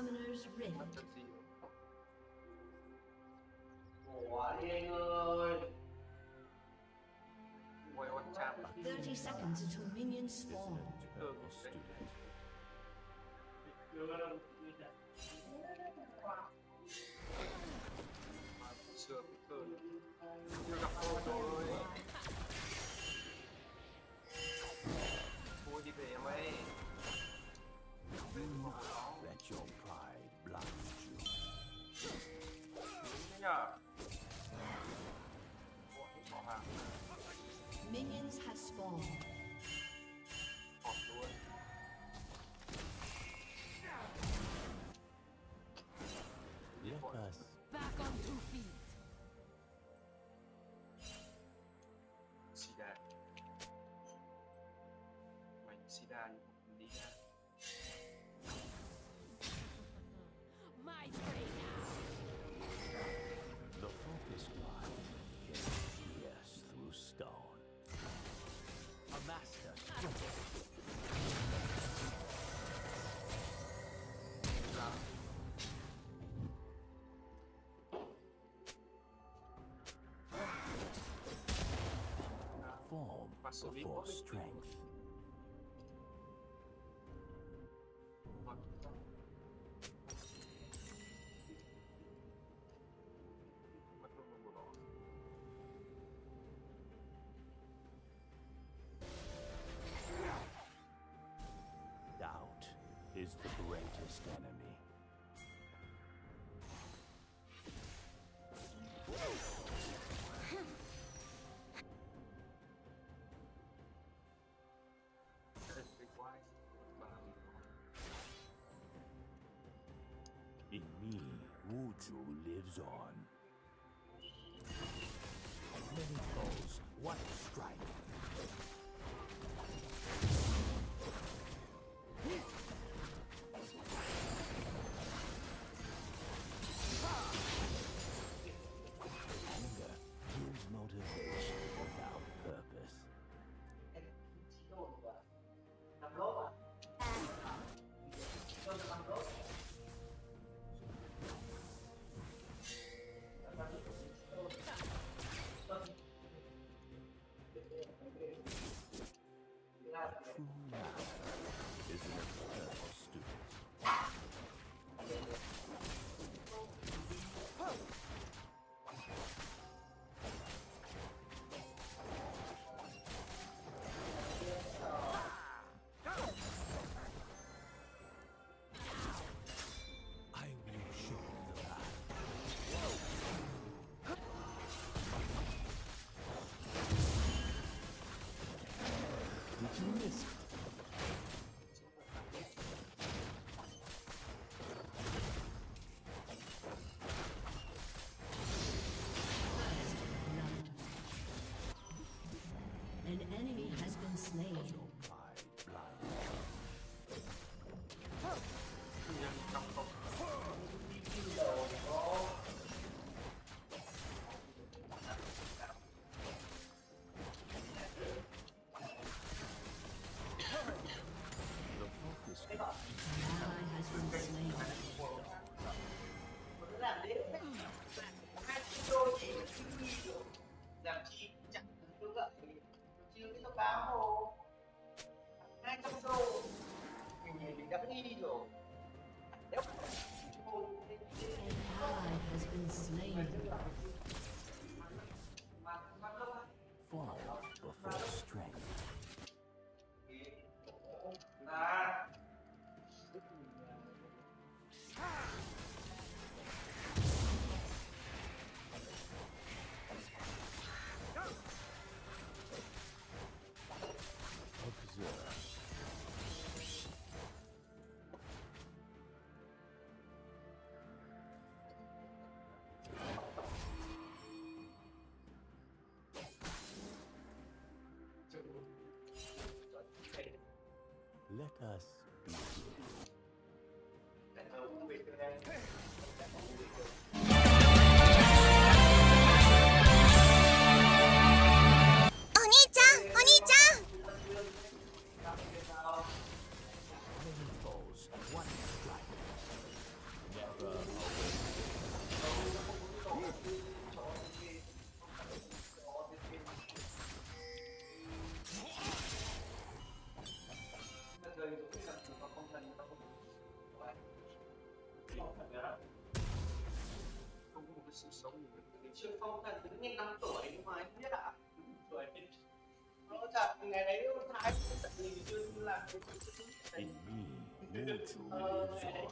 Summoner's Rift. Ủa đi anh ơi. 30 seconds until minions spawn. Let your pride blind you. Minions have spawned. Let us Back on 2 feet. Sida. Mình Sida nhưng mình đi ra. My prey now. the focused light can pierce through stone. A master strength. Form before strength. Doubt is the greatest enemy. In me, Wuju lives on. Many foes, one strike. Anger gives motivation without purpose. Làm lốp à? Tôi làm lốp. True master is an eternal student. I will show the path. Did you miss it? An enemy has been slain. Your pride blind. The focus An ally has been slain. Tôi làm đến 2 đô chỉ mà chưa đi được. Làm chi chẳng tương lợi chưa cái thông báo hồ 200 đô mình đã đi rồi. Nếu An ally has been slain. fall before strength. à Observe. Let us begin. Many foes, one strike. Trường Phong Thần đứng lên 5 tuổi nhưng mà anh không biết ạ. Tuổi nó thật ngày đấy Thái cũng giận mình chưa làm cái chữ. In me, mortal lives on.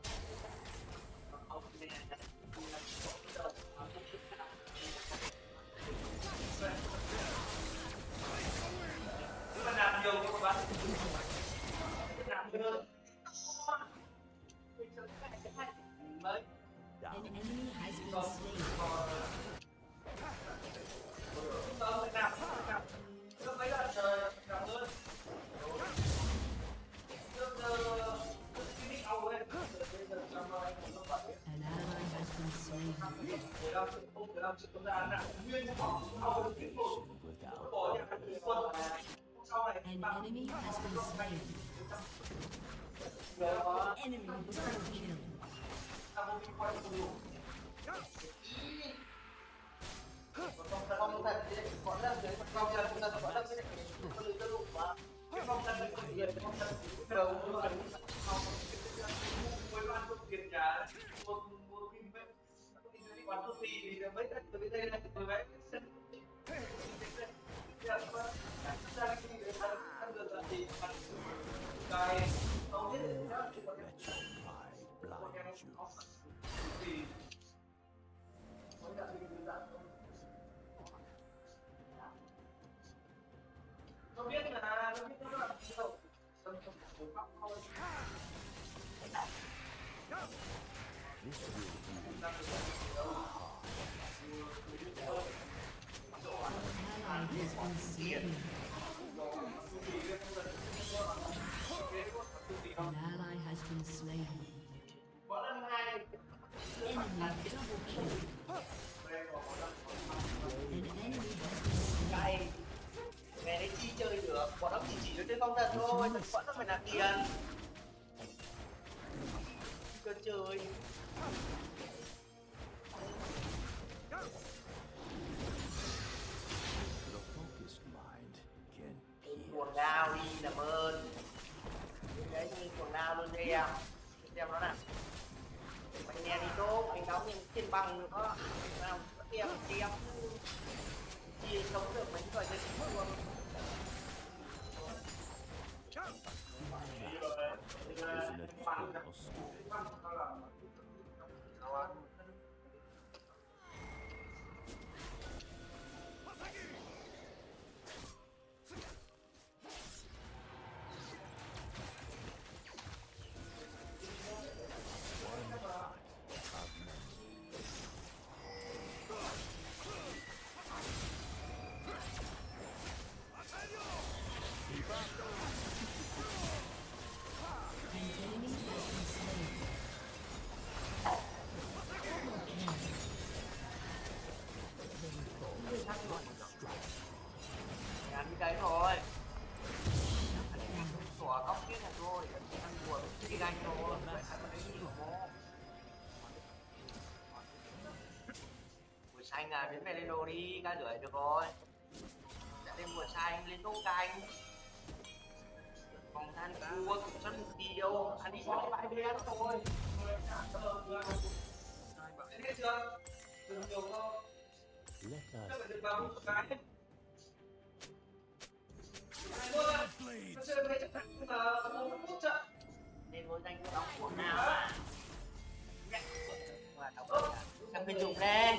Ông nè, nhưng mà làm nhiều các bạn làm nhiều mới An enemy has been slain. mấy lần cảm ơn An ally has been slain. Without An enemy has been slain. Enemy double kill. Phong thần thì có lần dưới phong thần chúng ta có lần dưới có lưỡi lục quá cái phong thần mình còn nhiều phong thần đầu nó gần với ban thuốc tiền trả một phim với quán thuốc thì mấy cái từ đây là từ đấy cái không biết let your pride blind you. Không biết là không biết nó là gì đâu. This will be Ally has been slain. An ally has been slain. Enemy double kill. An enemy has been slain. Cái mẹ đấy chi chơi được, bọn nó chỉ cho chơi phong thần thôi, bọn nó phải làm tiền. Cơ chơi. the focused mind can Cuồng pierce. đao đi làm ơn. Đấy như cuồng đao luôn đi em. Xem nó nào. Mày nghe đi tốt, anh đóng trên bằng nữa. Nào, em chia sống được mấy trò chơi luôn. Is an eternal spirit. An enemy has been slain. Double kill. Ngắn cái thôi. Shut down. Của góc kia là thôi. Ăn của cái ganh thôi. Vậy sao mà đấy gì của bố. Buổi xanh à, đến về lên đồ đi, ca rưỡi được rồi. Đã lên buổi xanh, lên tôm canh. Phòng than cua, cũng sân tiêu, ăn đi bỏ lại bên thôi. Hết chưa? Đừng nhiều không? Let Chắc us phải được vào một cái. Nó chơi mấy trận thắng mà 41 trận. Nên ngôi danh của đóng của nào à? Và đóng của thằng mình dùng lên.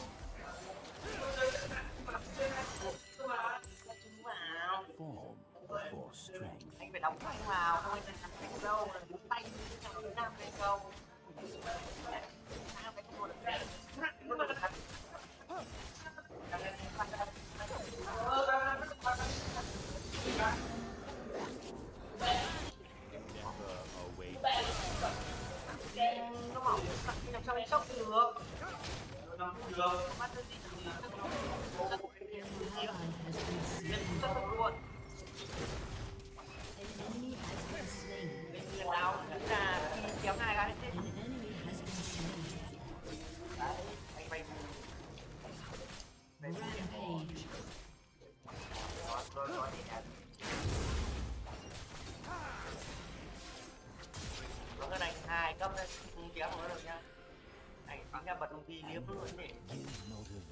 Chúng vào. form before strength. Anh phải đóng tay vào, không anh thằng đánh đâu là đúng tay như thằng Việt Nam hay không? Sao cái cô được đấy? Nó là thật. Nó bảo làm sao anh sốc được? Nó không được, bắt nó gì được. An ally has been slain. Lên rất là luôn. An enemy has been slain. Lên người nào cũng là khi kéo hai cái chết. An enemy has been slain. Đấy, anh bay Rampage. rồi thì đẹp. Có cái này 2 cấp đấy, không kéo nó được nha. Anh tính ra bật công ty liếm luôn nhỉ. Give motivation.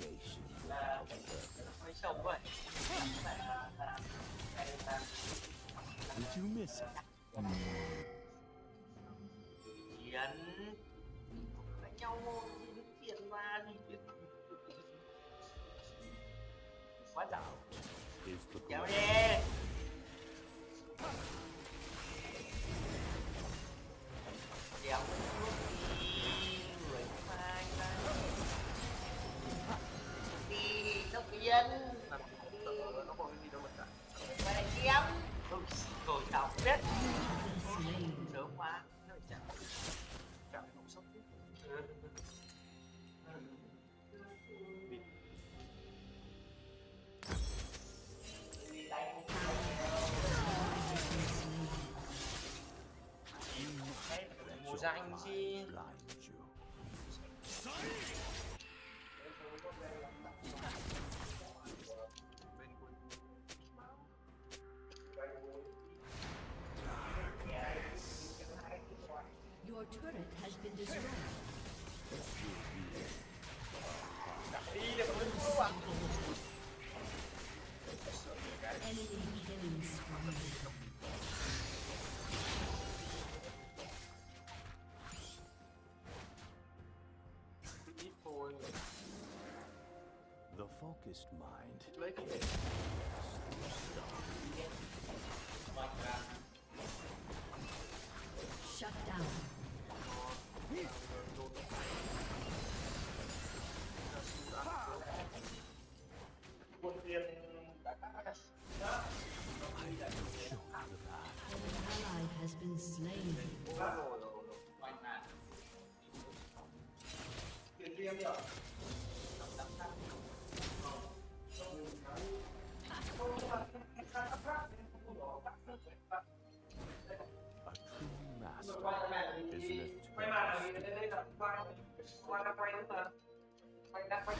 you miss it? Chiến đánh nhau thì chuyện mà thì chuyện quá đảo Is the kéo blood đi kéo đi người phai ra đi tốc biến Làm tự nó còn cái gì đâu mà cả. về kiếm rồi tao biết Slain. sớm quá Cảm thấy không sốc chứ. mùa danh chi blind you? Bên cuối Your turret has been destroyed. Enemy killing spree. ít thôi. The focused mind Lấy cái này. Shut down. quân tiền đã show the path. An ally has been slain. tiền riêng đi ạ A true master quay lại is thì left quay to màn là vì đây là quay đang quay nữa mà quay đang quay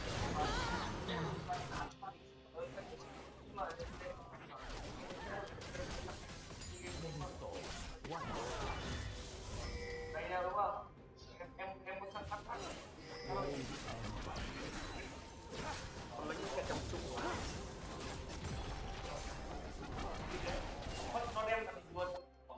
đây nào đúng không em muốn săn bắt bắt Còn lấy cái trong chung quá. nó đem là mình luôn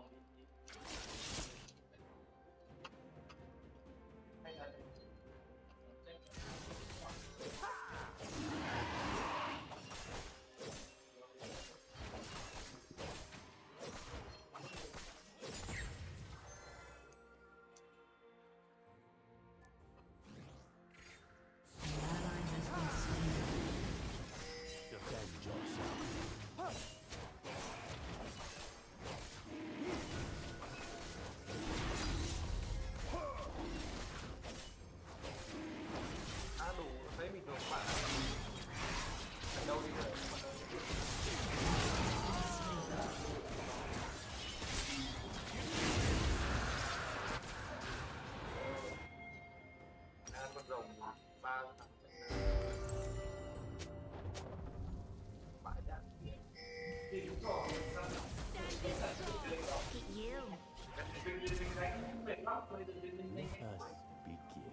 An ally has been slain. defend yourself. Á đủ thấy mình được bạn. Ở đâu đi rồi. Ăn con rồng 3 thằng chạy ra. Bãi đạn. Let us begin.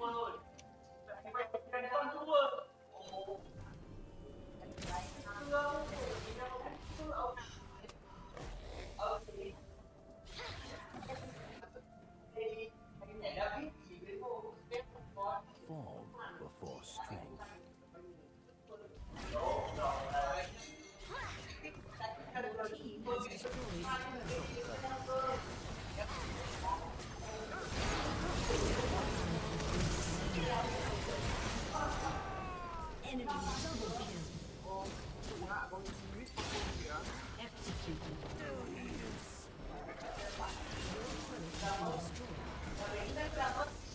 Fall before strength. Your team has destroyed a turret. Enemy double kill. Executed. Your turret has been destroyed.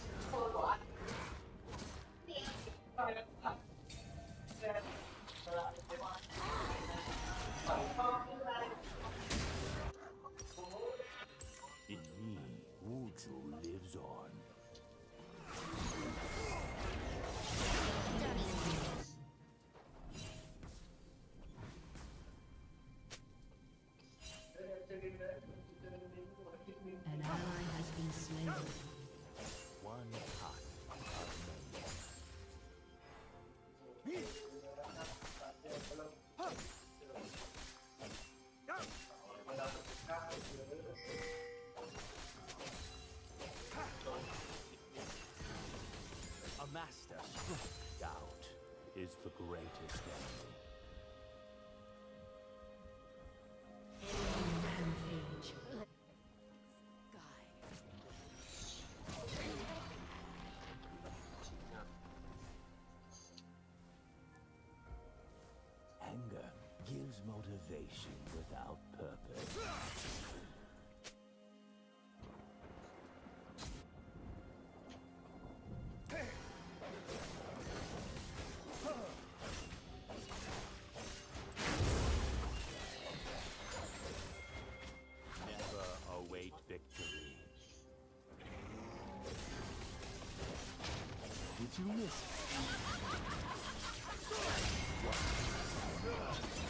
In me, Wuju lives on. An ally has been slain. One touch the greatest enemy. Rampage. Anger gives motivation without purpose. Never await victory. Did you miss it?